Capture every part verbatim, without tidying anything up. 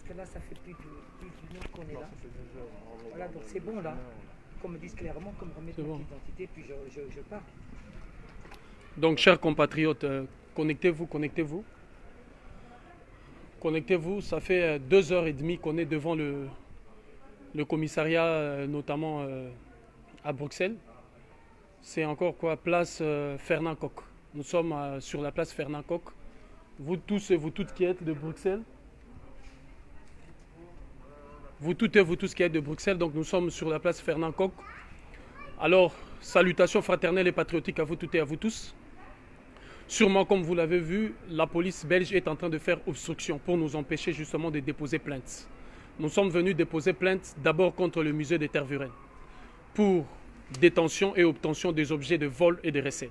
Parce que là, ça fait plus d'une heure qu'on est là. Voilà, donc c'est bon là. Qu'on me dise clairement, qu'on me remette mon identité, puis je, je, je pars. Donc, chers compatriotes, euh, connectez-vous, connectez-vous. Connectez-vous, ça fait euh, deux heures et demie qu'on est devant le, le commissariat, euh, notamment euh, à Bruxelles. C'est encore quoi, place euh, Fernand Koch. Nous sommes euh, sur la place Fernand Koch. Vous tous et vous toutes qui êtes de Bruxelles. Vous toutes et vous tous qui êtes de Bruxelles, donc nous sommes sur la place Fernand Koch. Alors, salutations fraternelles et patriotiques à vous toutes et à vous tous. Sûrement, comme vous l'avez vu, la police belge est en train de faire obstruction pour nous empêcher justement de déposer plainte. Nous sommes venus déposer plainte d'abord contre le musée de Tervuren pour détention et obtention des objets de vol et de recel.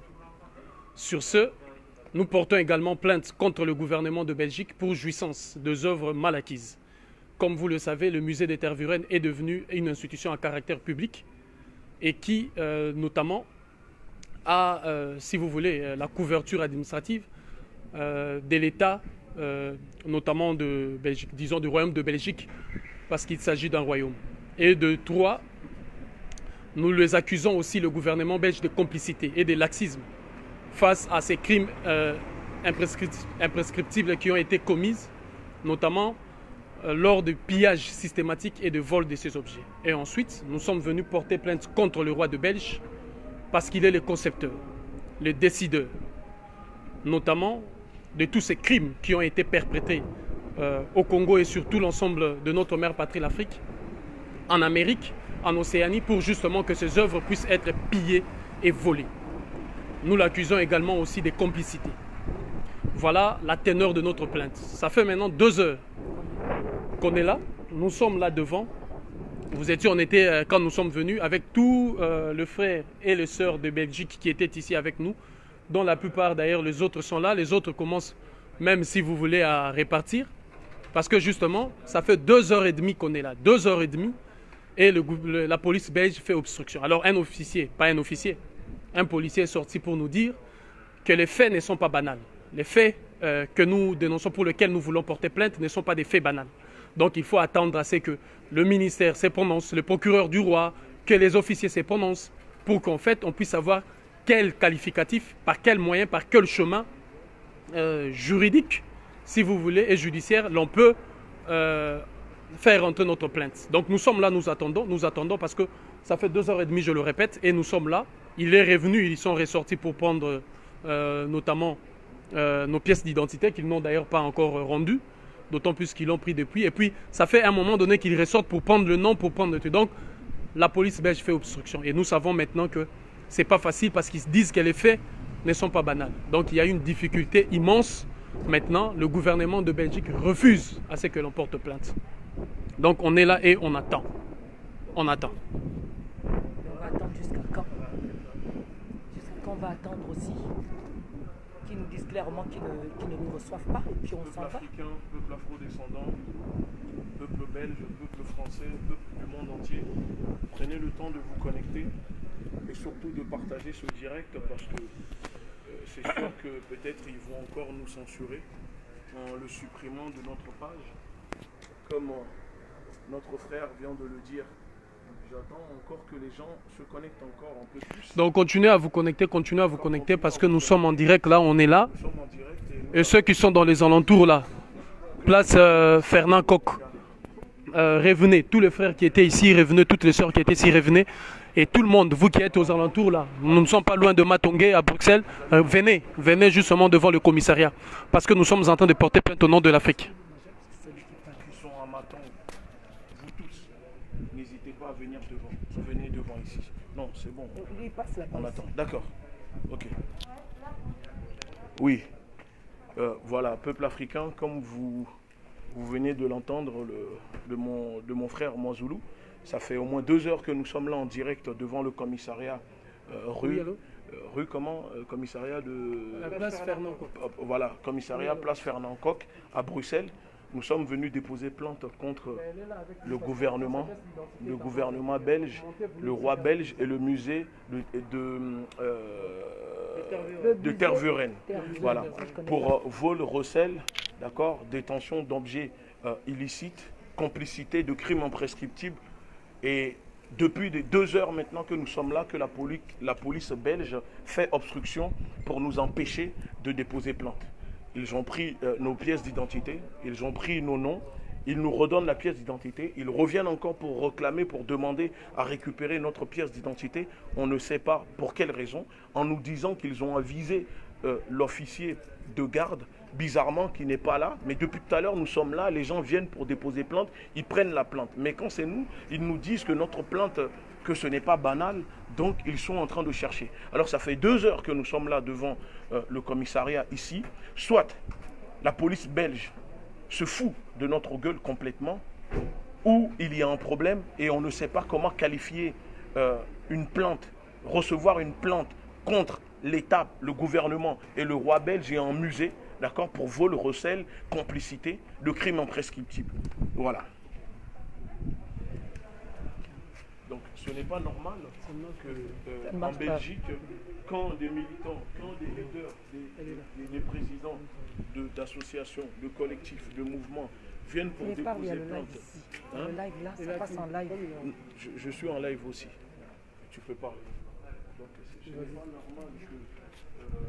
Sur ce, nous portons également plainte contre le gouvernement de Belgique pour jouissance des œuvres mal acquises. Comme vous le savez, le musée de Tervuren est devenu une institution à caractère public et qui, euh, notamment, a, euh, si vous voulez, la couverture administrative euh, de l'État, euh, notamment de Belgique, disons du Royaume de Belgique, parce qu'il s'agit d'un royaume. Et de trois, nous les accusons aussi, le gouvernement belge, de complicité et de laxisme face à ces crimes euh, imprescriptibles qui ont été commis, notamment euh, lors de pillages systématiques et de vol de ces objets. Et ensuite, nous sommes venus porter plainte contre le roi de Belge, parce qu'il est le concepteur, le décideur, notamment de tous ces crimes qui ont été perpétrés euh, au Congo et sur tout l'ensemble de notre mère patrie, l'Afrique, en Amérique, en Océanie, pour justement que ces œuvres puissent être pillées et volées. Nous l'accusons également aussi des complicités. Voilà la teneur de notre plainte. Ça fait maintenant deux heures qu'on est là, nous sommes là devant. Vous étiez, on était, euh, quand nous sommes venus, avec tous euh, le frère et les sœurs de Belgique qui étaient ici avec nous, dont la plupart d'ailleurs, les autres sont là. Les autres commencent, même si vous voulez, à répartir. Parce que justement, ça fait deux heures et demie qu'on est là. Deux heures et demie, et le, le, la police belge fait obstruction. Alors un officier, pas un officier, un policier est sorti pour nous dire que les faits ne sont pas banals. Les faits euh, que nous dénonçons, pour lesquels nous voulons porter plainte, ne sont pas des faits banals. Donc il faut attendre à ce que le ministère se prononce, le procureur du roi, que les officiers se prononcent, pour qu'en fait on puisse savoir quel qualificatif, par quel moyen, par quel chemin euh, juridique, si vous voulez, et judiciaire, l'on peut euh, faire entrer notre plainte. Donc nous sommes là, nous attendons, nous attendons parce que ça fait deux heures et demie, je le répète, et nous sommes là. Il est revenu, ils sont ressortis pour prendre euh, notamment euh, nos pièces d'identité qu'ils n'ont d'ailleurs pas encore rendues. D'autant plus qu'ils l'ont pris depuis. Et puis, ça fait un moment donné qu'ils ressortent pour prendre le nom, pour prendre le truc. Donc, la police belge fait obstruction. Et nous savons maintenant que ce n'est pas facile parce qu'ils se disent que les faits ne sont pas banals. Donc, il y a une difficulté immense. Maintenant, le gouvernement de Belgique refuse à ce que l'on porte plainte. Donc, on est là et on attend. On attend. On va attendre jusqu'à quand? Jusqu'à quand on va attendre aussi? Qui nous disent clairement qu'ils ne, qu ne nous reçoivent pas, et puis on s'en va. Peuple africain, peuple afro-descendant, peuple belge, peuple français, peuple du monde entier, prenez le temps de vous connecter et surtout de partager ce direct parce que euh, c'est sûr que peut-être ils vont encore nous censurer en le supprimant de notre page, comme euh, notre frère vient de le dire. J'attends encore que les gens se connectent encore un peu plus. Donc continuez à vous connecter, continuez à vous connecter parce que nous sommes en direct là, on est là. Nous sommes en direct et, et ceux qui sont dans les alentours là, place euh, Fernand Koch, euh, revenez, tous les frères qui étaient ici, revenez, toutes les sœurs qui étaient ici, revenez. Et tout le monde, vous qui êtes aux alentours là, nous ne sommes pas loin de Matongué à Bruxelles, euh, venez, venez justement devant le commissariat parce que nous sommes en train de porter plainte au nom de l'Afrique. N'hésitez pas à venir devant. Venez devant ici. Non, c'est bon. Lui, il passe là-bas. On attend. D'accord. Ok. Oui. Euh, voilà, peuple africain, comme vous, vous venez de l'entendre de mon, de mon frère Mwanzulu, ça fait au moins deux heures que nous sommes là en direct devant le commissariat euh, rue. Oui, euh, rue comment euh, Commissariat de... La place Fernand Koch. Euh, voilà, commissariat oui, place Fernand Koch à Bruxelles. Nous sommes venus déposer plainte contre le gouvernement, le gouvernement belge, le roi belge et le musée de, de, euh, de Tervuren. Voilà, pour vol, recel, d'accord, détention d'objets euh, illicite, complicité de crimes imprescriptibles. Et depuis des deux heures maintenant que nous sommes là, que la police, la police belge fait obstruction pour nous empêcher de déposer plainte. Ils ont pris euh, nos pièces d'identité, ils ont pris nos noms, ils nous redonnent la pièce d'identité, ils reviennent encore pour réclamer, pour demander à récupérer notre pièce d'identité. On ne sait pas pour quelle raison, en nous disant qu'ils ont avisé euh, l'officier de garde, bizarrement, qui n'est pas là. Mais depuis tout à l'heure, nous sommes là, les gens viennent pour déposer plainte, ils prennent la plainte. Mais quand c'est nous, ils nous disent que notre plainte, que ce n'est pas banal, donc ils sont en train de chercher. Alors ça fait deux heures que nous sommes là devant euh, le commissariat ici. Soit la police belge se fout de notre gueule complètement, ou il y a un problème et on ne sait pas comment qualifier euh, une plainte, recevoir une plainte contre l'État, le gouvernement et le roi belge et un musée, d'accord, pour vol, recel, complicité, de crimes imprescriptibles. Voilà. Donc ce n'est pas normal que euh, en Belgique, quand des militants, quand des leaders, des, des, des présidents d'associations, de, de collectifs, de mouvements viennent pour Mais déposer parle, il y a le plainte. live ici. Hein? Le live là, ça passe en live. Je, je suis en live aussi. Tu peux parler. Donc ce n'est pas normal que euh,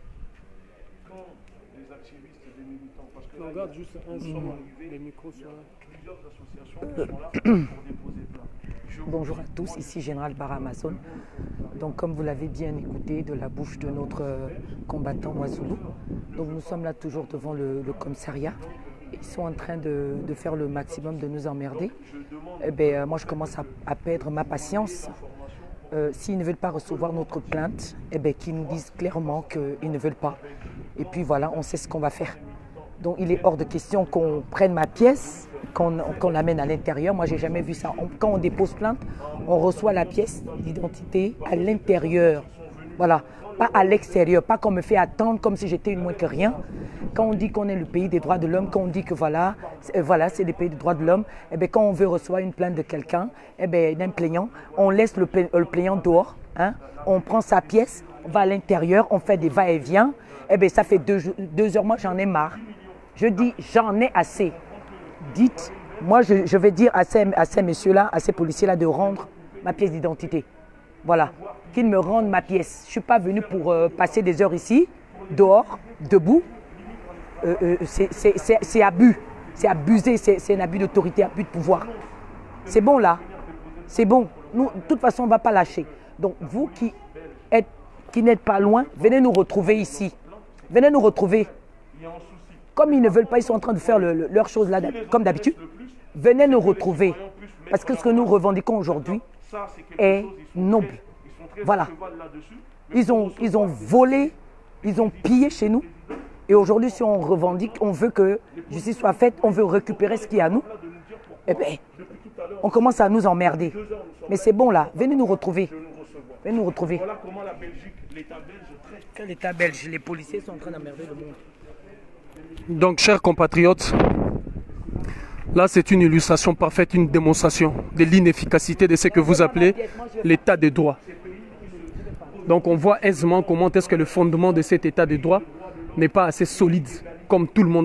quand les activistes et les militants, parce que là, regarde juste un instant, les micros sont là. Plusieurs associations sont là pour déposer plainte. Bonjour à tous, ici Général Barra Amazon. Donc comme vous l'avez bien écouté de la bouche de notre euh, combattant Ouazzoulou, donc nous sommes là toujours devant le, le commissariat. Ils sont en train de, de faire le maximum de nous emmerder. Eh ben, euh, moi je commence à, à perdre ma patience. Euh, S'ils ne veulent pas recevoir notre plainte, eh ben, qu'ils nous disent clairement qu'ils ne veulent pas. Et puis voilà, on sait ce qu'on va faire. Donc il est hors de question qu'on prenne ma pièce, qu'on qu'on l'amène à l'intérieur. Moi, j'ai jamais vu ça. On, quand on dépose plainte, on reçoit la pièce d'identité à l'intérieur. Voilà, pas à l'extérieur, pas qu'on me fait attendre comme si j'étais une moins que rien. Quand on dit qu'on est le pays des droits de l'homme, quand on dit que voilà, c'est voilà, c'est le pays des droits de l'homme, eh bien, quand on veut recevoir une plainte de quelqu'un, eh bien, d'un plaignant, on laisse le, le plaignant dehors, hein, on prend sa pièce, on va à l'intérieur, on fait des va-et-vient. Eh bien, ça fait deux, deux heures, moi j'en ai marre. Je dis, j'en ai assez. Dites, moi je, je vais dire à ces, à ces messieurs-là, à ces policiers-là de rendre ma pièce d'identité. Voilà, qu'ils me rendent ma pièce. Je ne suis pas venu pour euh, passer des heures ici, dehors, debout. Euh, euh, c'est abus, c'est abusé, c'est un abus d'autorité, abus de pouvoir. C'est bon là, c'est bon. Nous, de toute façon, on ne va pas lâcher. Donc vous qui êtes, qui n'êtes pas loin, venez nous retrouver ici. Venez nous retrouver. Comme ils ne veulent pas, ils sont en train de faire le, le, leurs choses là, comme d'habitude. Venez nous retrouver. Parce que ce que nous revendiquons aujourd'hui est noble. Voilà. Ils ont, ils ont volé, ils ont pillé chez nous. Et aujourd'hui, si on revendique, on veut que justice soit faite, on veut récupérer ce qui est à nous, eh bien, on commence à nous emmerder. Mais c'est bon là, venez nous retrouver. Venez nous retrouver. Voilà comment la Belgique, l'État belge traite. Quel État belge? Les policiers sont en train d'emmerder le monde. Donc, chers compatriotes, là c'est une illustration parfaite, une démonstration de l'inefficacité de ce que vous appelez l'état de droit. Donc on voit aisément comment est-ce que le fondement de cet état de droit n'est pas assez solide, comme tout le monde.